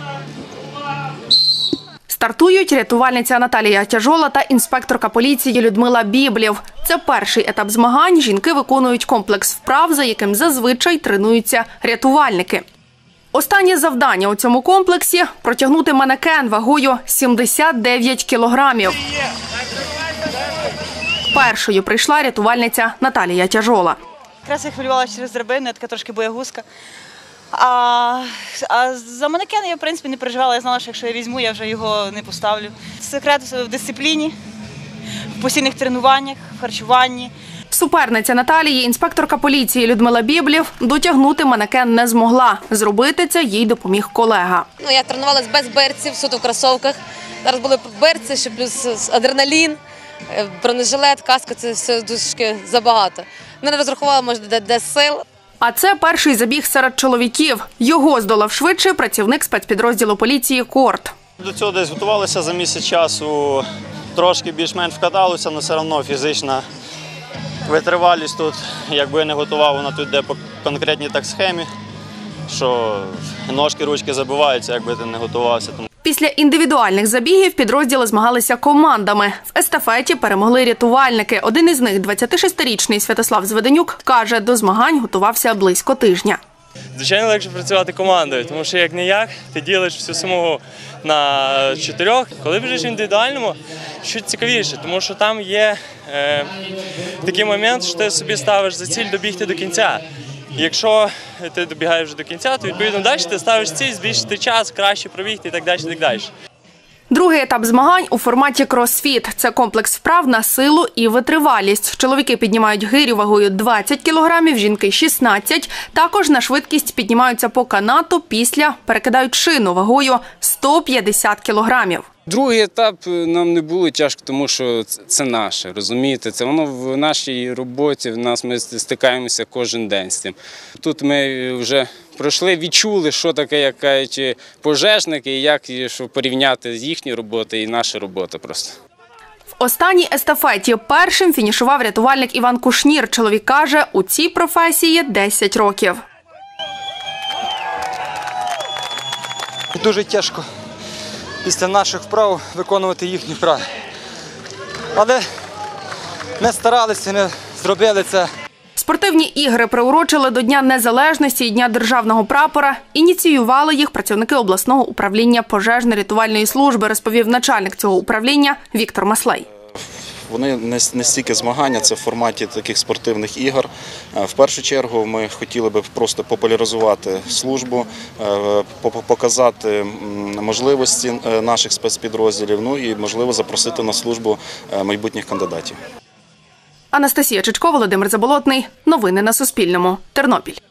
Стартують рятувальниця Наталія Тяжола та інспекторка поліції Людмила Біблєв. Це перший етап змагань. Жінки виконують комплекс вправ, за яким зазвичай тренуються рятувальники. Останнє завдання у цьому комплексі – протягнути манекен вагою 79 кілограмів. Першою прийшла рятувальниця Наталія Тяжола. Якраз я хвилювалася через драбину, я така трошки боягузка. А за манекен я, в принципі, не переживала. Я знала, що якщо я візьму, я вже його не поставлю. Секрет в дисципліні, в постійних тренуваннях, в харчуванні. Суперниця Наталії, інспекторка поліції Людмила Біблєв, дотягнути манекен не змогла. Зробити це їй допоміг колега. Я тренувалася без берців, суто в кросовках. Зараз були берці, ще плюс адреналін, бронежилет, каска – це все дуже забагато. Не розрахувала, може, де сил. А це перший забіг серед чоловіків. Його здолав швидше працівник спецпідрозділу поліції «Корт». До цього десь готувалися за місяць часу, трошки більш-менш вкаталися, але все одно фізична витривалість тут, якби я не готував, вона тут йде по конкретній так схемі, що ножки, ручки забиваються, якби ти не готувався. Після індивідуальних забігів підрозділи змагалися командами. В естафеті перемогли рятувальники. Один із них, 26-річний Святослав Зведенюк, каже, до змагань готувався близько тижня. Звичайно, легше працювати командою, тому що як-не-як ти ділиш всю смугу на 4. Коли біжиш в індивідуальному, що цікавіше, тому що там є такий момент, що ти собі ставиш за ціль добігти до кінця. Якщо ти добігаєш до кінця, то відповідно далі ти ставиш ціль, збільшити час, краще пробігти і так далі, і так далі. Другий етап змагань у форматі кросфіт. Це комплекс вправ на силу і витривалість. Чоловіки піднімають гирю вагою 20 кілограмів, жінки – 16. Також на швидкість піднімаються по канату, після перекидають шину вагою 150 кілограмів. Другий етап нам не було тяжко, тому що це наше, розумієте? Це воно в нашій роботі, ми стикаємося кожен день з цим. Тут ми вже пройшли, відчули, що таке, як кажуть, пожежники, і як порівняти з їхньою роботою і наша робота просто. В останній естафеті першим фінішував рятувальник Іван Кушнір. Чоловік каже, у цій професії 10 років. Дуже тяжко після наших вправ виконувати їхні вправи. Але ми старалися, не зробили це. Спортивні ігри приурочили до Дня Незалежності і Дня Державного прапора. Ініціювали їх працівники обласного управління пожежно-рятувальної служби, розповів начальник цього управління Віктор Маслей. Вони не стільки змагання, це в форматі таких спортивних ігор. В першу чергу ми хотіли б просто популяризувати службу, показати можливості наших спецпідрозділів, ну і, можливо, запросити на службу майбутніх кандидатів. Анастасія Чичко, Володимир Заболотний. Новини на Суспільному. Тернопіль.